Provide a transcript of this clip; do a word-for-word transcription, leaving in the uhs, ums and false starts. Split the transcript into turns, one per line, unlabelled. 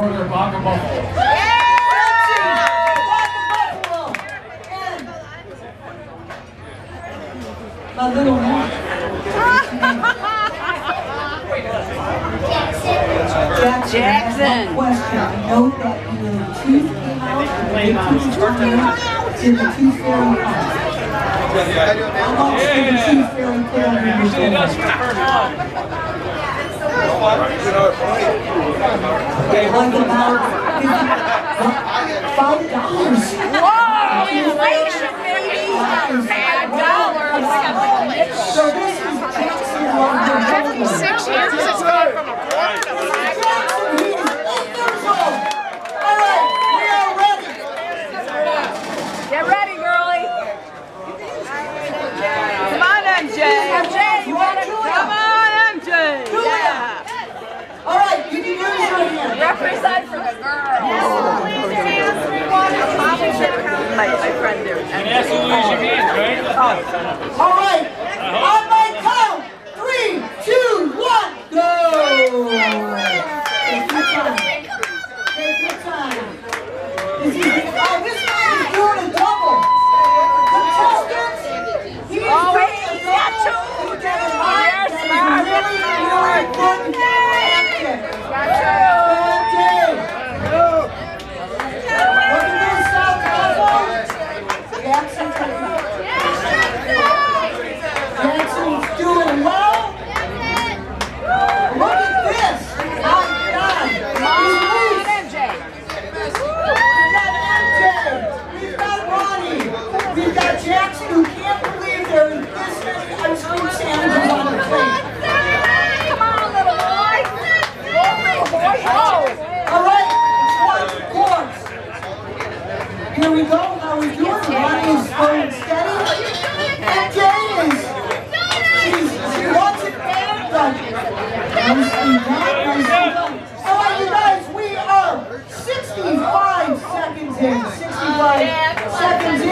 quarter Baka Buffalo.
My little man. Jackson. Jackson. Question. Note that either the tooth came out or the big tooth came out. Did the tooth fairy come? How much did the tooth fairy put on your tooth? Like about five dollars.
Whoa, inflation, baby! Five dollars.
So this is Jackson one hundred.
Six years, it's gone from a quarter to five dollars.
He is eight years old. All right, we are ready.
Get ready, girlie. Come on, M J. M J, you want to come on, M J? Yeah.
All right, you can do this right here.
Represent for the girls. My, my friend there.
And that's who lose your hands, right?
All right, on my count, three, two, one, go. Take your time. Take your time. This is, oh, this guy is doing a double. Contestants, he is
Oh, wait,
doing a
he's got two.
double. He's got a
Yes,
really, really important action. Look at this, South Alpha. Jackson. Jackson's doing well. Look at this. My God. He's loose.
M J.
We've got M J. We've got Ronnie. We've got Jackson, who can't believe there are this many ice cream sandwiches on the plate.
Come on, little boy. Oh, little boy. Oh.
All right, twenty points. Here we go. How we doing? Ronnie is going steady. M J is, she's, she wants it bad, but nicely done, nicely done. All right, you guys, we are sixty-five seconds in. sixty-five seconds